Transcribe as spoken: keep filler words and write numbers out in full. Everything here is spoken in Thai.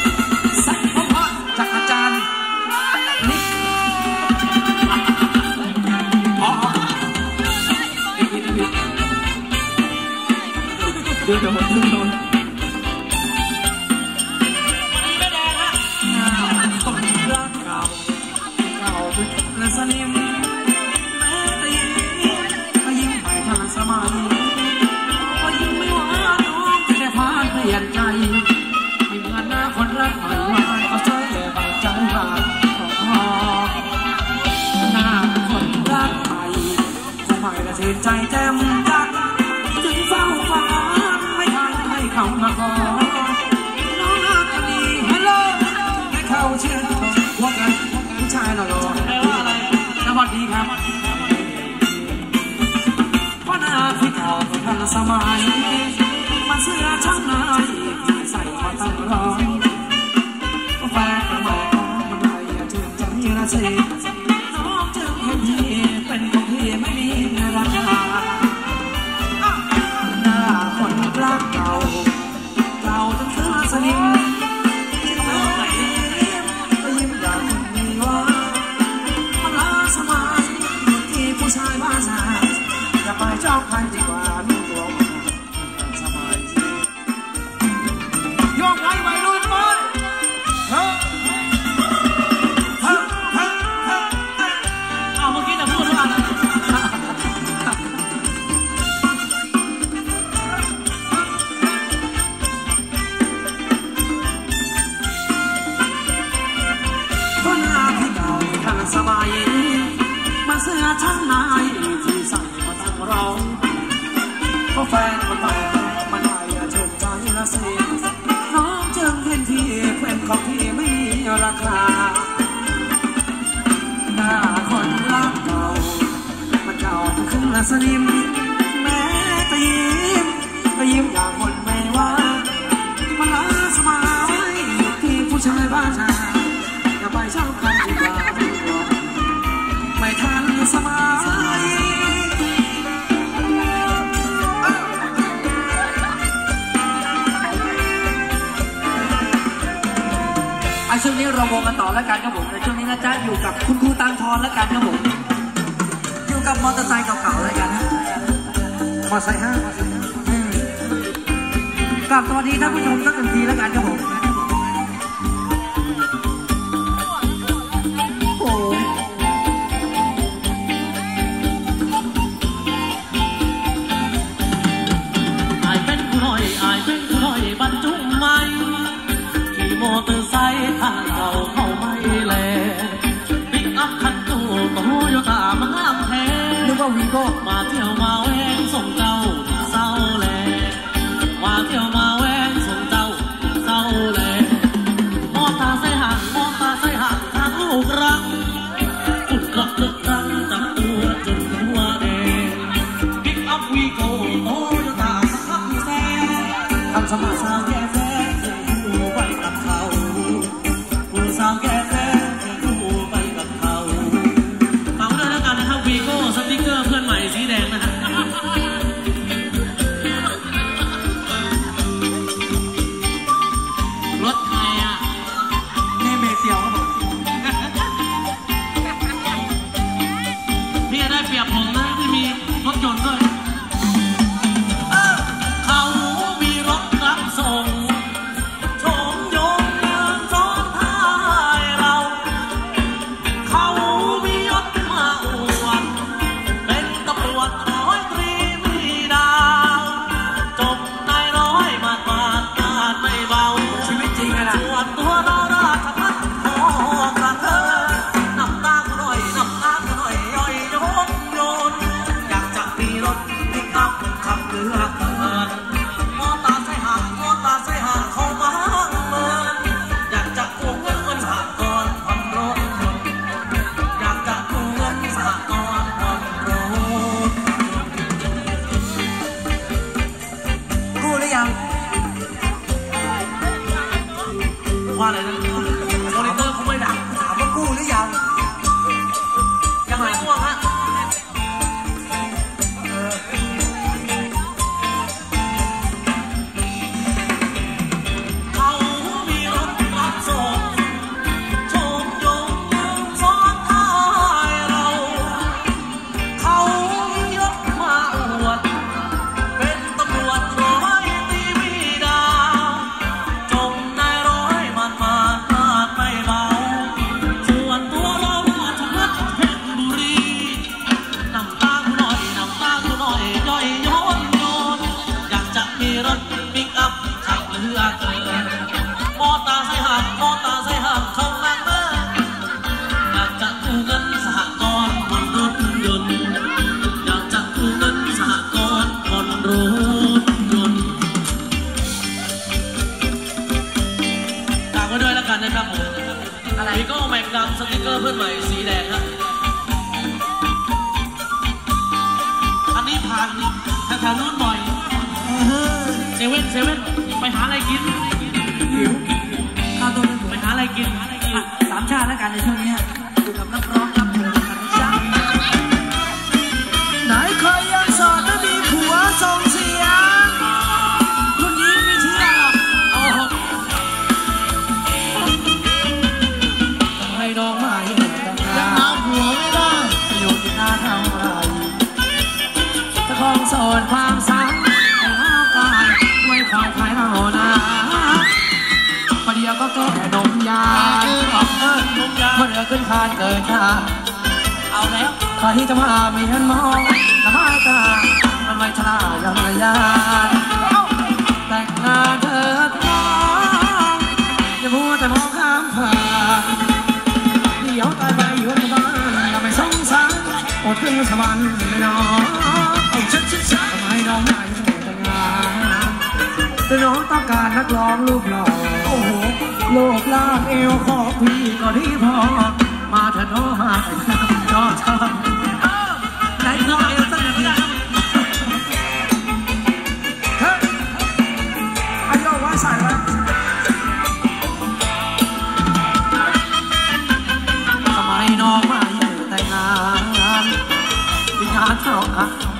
สักพบจากอาจารย์นิกอ๋อเดือดโดนเดือดโดนคนรักเก่าเก่าเป็นสนิมแม้แต่ยิ้มก็ยิ้มไปทันสมัยก็ยิ้มไม่ว่าน้องจะได้พานเปลี่ยนใจไม่เหมือนหน้าคนรักใหม่ว่าเขาช่วยบางใจหาหน้าคนรักใหม่คงไม่ได้เสียใจแจ่มจัดจึงเฝ้าฝันไม่ทันให้เขามาขอน้องรักกันดีฮัลโหลให้เขาเชื่อว่ากันผู้ชายหล่อๆแปลว่าอะไรสวัสดีครับเพราะหน้าที่เก่าทันสมัยมันเสื้อชั้นในที่ใส่มาตั้งรอแฟนใหม่มันไม่ถึงจะมีละสิน้องจึงเห็นพี่เป็นของพี่ไม่มีราคาหน้าคนรักเก่าเก่าจนเธอสนิมที่น้องไหนก็ยิ้มอย่างมีว่ามันล้าสมัยที่ผู้ชายบ้าสาอย่าไปเจ้าใครดีกว่าดูตัวมันสบายโยกไว้ไว้รุ่นไปเฮ้เฮ้เฮ้เฮ้เอาเมื่อกี้จะพูดว่าอะไรก็หน้าที่เก่าทันสมัยมาเสื้อชั้นในที่ใส่มาตั้งรองก็แฟนคนใหม่มันไม่เชิญใจละสิน้องจึงเห็นพี่เป็นของพี่ไม่มีราคาหน้าคนรักเก่ามันเก่าขึ้นละสนิมแม้แต่ยิ้มก็ยิ้มอย่างคนไม่ว่ามันล้าสมัยที่ผู้ชายบ้าชาอย่าไปเช่าใครดีกว่าไม่ทันสมัยไอช่วงนี้เราวงกันต่อแล้วกันครับผมในช่วงนี้นะจ๊ะอยู่กับคุณครูตังทอนแล้วกันครับผมอยู่กับมอเตอร์ไซค์เก่าๆแล้วกันนะมอเตอร์ไซค์ห้ากลับสวัสดีท่านผู้ชมสักหนึ่งทีแล้วกันครับผมบรรจุไม้ขี่มอเตอร์ไซค์คันเก่าเข้าไม่แลปิกอัพคันตู้โตโยต้ามาห้ามแท้นึกว่าวีโก้มาเที่ยวมาแวงส่งเจ้าเศร้าแลมาเที่ยวมาแวงส่งเจ้าเศร้าแลมอตาไซห่างมอตาไซห่างทางลูกรักจุดรักลึกรังจับตัวจนหัวแดงปิกอัพวีโก้โตโยต้ามาห้ามแท้ทำสมาสาวแก่แท้ผู้ไปกับเขาผู้สาวแก่แท้ผู้ไปกับเขาเอาด้วยแล้วกันนะครับวีโก้สติ๊กเกอร์เพื่อนใหม่สีแดงนะฮะรถใครอ่ะนี่เมเซียวครับผมพี่ได้เปรียบผมนะที่มีรถยนต์ด้วยส่งชมยงยืนซ้อนท้ายเราเขามียศมาอวดเป็นตำรวจร้อยตรีมีดาวจบนายร้อยมาดมาดมาดไม่เบาชีวิตจริงนะส่วนตัวเราราชพัฒน์ขอกระเทยนำตากูหน่อยนำตากูหน่อยย่อยโยนโยนอยากจะมีรถปิกอัพขับเรือเกินมอตาใส่ห่างมอตาใส่ห่างเข้ามาเมินอยากจะกู้เงินเงินสหกรณ์ผ่อนรถอยากจะกู้เงินสหกรณ์ผ่อนรถกู้หรือยังว่าอะไรนะมอนิเตอร์เขาไม่ดังถามว่ากู้หรือยังยังไม่ง่วงฮะเขามีรถไว้ด้วยแล้วกันนะครับผมอะไรพี่ก็แม็กดำสติ๊กเกอร์เพื่อนใหม่สีแดงฮะอันนี้ผ่านแถวๆนู้นบ่อยเซเว่นเซเว่นไปหาอะไรกินหิวข้าวต้มไปหาอะไรกินสามชาติแล้วกันในช่วงนี้อยู่กับนักร้องรับเชิญกันจ้าไหนใครยังโสดไม่มีผัวส่งเสียงรุ่นนี้ไม่เชื่อหรอกโอ้โหให้น้องมายังหาผัวไม่ได้จะอยู่ที่หน้าเท่าไรจะคงโสดความสังให้หากายไว้คอยใครเรานาประเดี๋ยวก็แก่นมยาเออนมยาเมื่อเรือขึ้นคานเกิดชาเอาแล้วใครจะมามีเห็นมองน้ำไม้ตามันไม่ชรายังไม่ยากแต่งงานเถิดน้องอย่ามัวแต่มองข้ามผ่านเดี๋ยวตายไปอยู่ในบ้านทำไมสงสารอดขึ้นสวรรค์ไม่น้องทำไมน้องไม่แต่งงานแต่น้องต้องการนักร้องรูปหล่อโอ้โหโลกลากเอวขอพี่ก็ที่พอมาเถอะน้องมาชอบชอบไหนลองเอวสักหน่อยก็ได้เฮ้ยอายุว่าใส่ไว้ทำไมน้องมาอยู่แต่งงานเป็นงานเท่ากัน